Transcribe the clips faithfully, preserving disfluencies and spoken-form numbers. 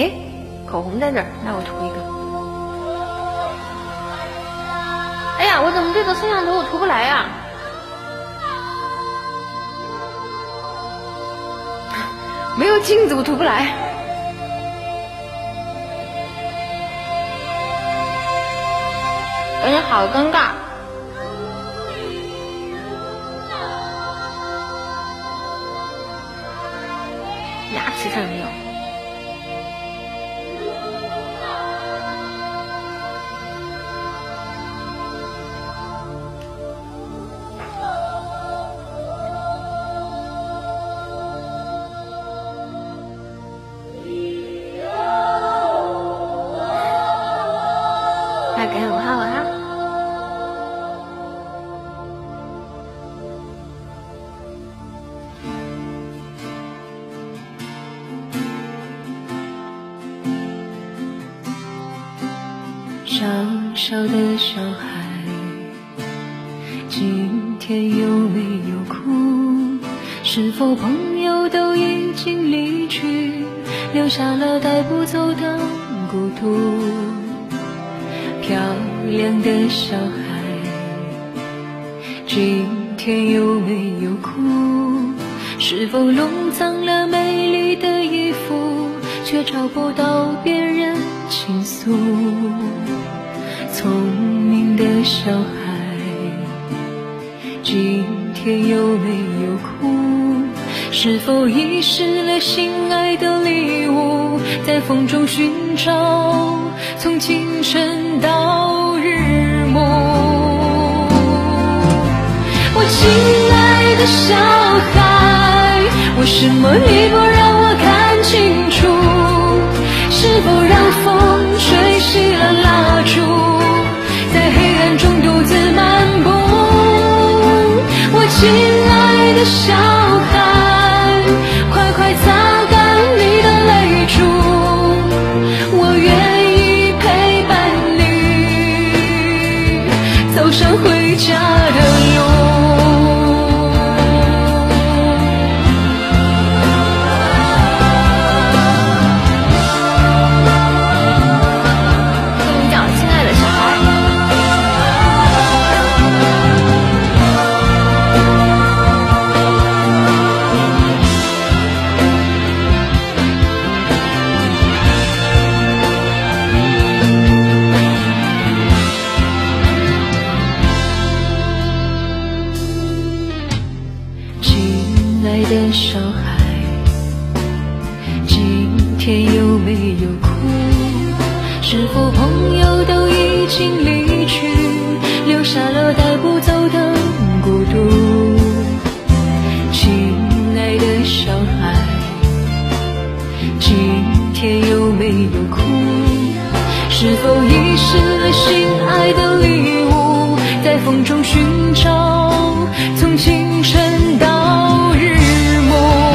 诶，口红在这儿，那我涂一个。哎呀，我怎么这个摄像头我涂不来呀？没有镜子我涂不来。感觉好尴尬。牙齿上没有。大概五号啊。 小小的小孩，今天有没有哭？是否朋友都已经离去，留下了带不走的孤独？漂亮的小孩，今天有没有哭？是否弄脏了美丽的衣服，却找不到别人倾诉？聪明的小孩，今天有没有哭？是否遗失了心爱的礼物，在风中寻找，从清晨到日暮。我亲爱的小孩，为什么你不让我看清楚？是否让风吹熄了蜡烛，在黑暗中独自漫步？我亲爱的小孩，快快擦干你的泪珠，我愿意陪伴你走上回家的路。亲爱的小孩，今天有没有哭？是否朋友都已经离去，留下了带不走的孤独？亲爱的小孩，今天有没有哭？是否遗失了心爱的礼物，在风中寻找，从清晨到日暮。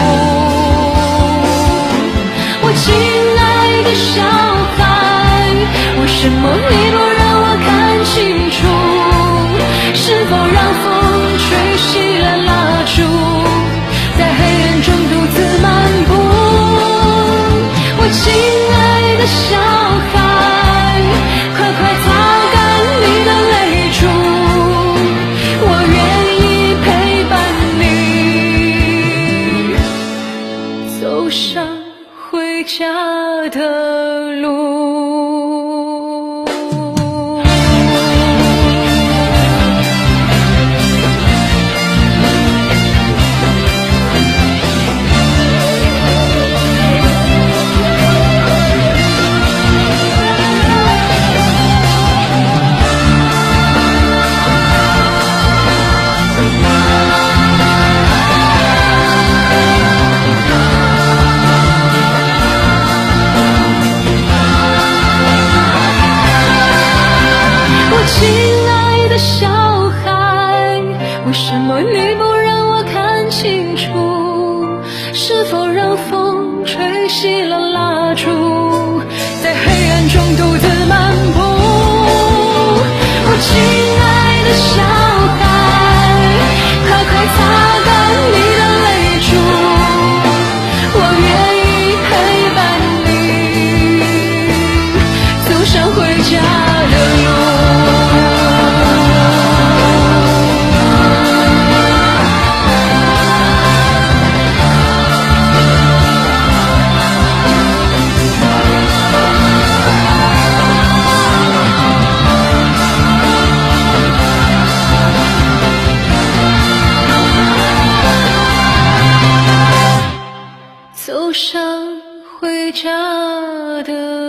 我亲爱的小孩，为什么你不让我看清楚？是否让风吹熄了蜡烛，在黑暗中独自漫步？我亲爱的小孩，快快擦干你的泪珠，我愿意陪伴你走上回家的路。 上回家的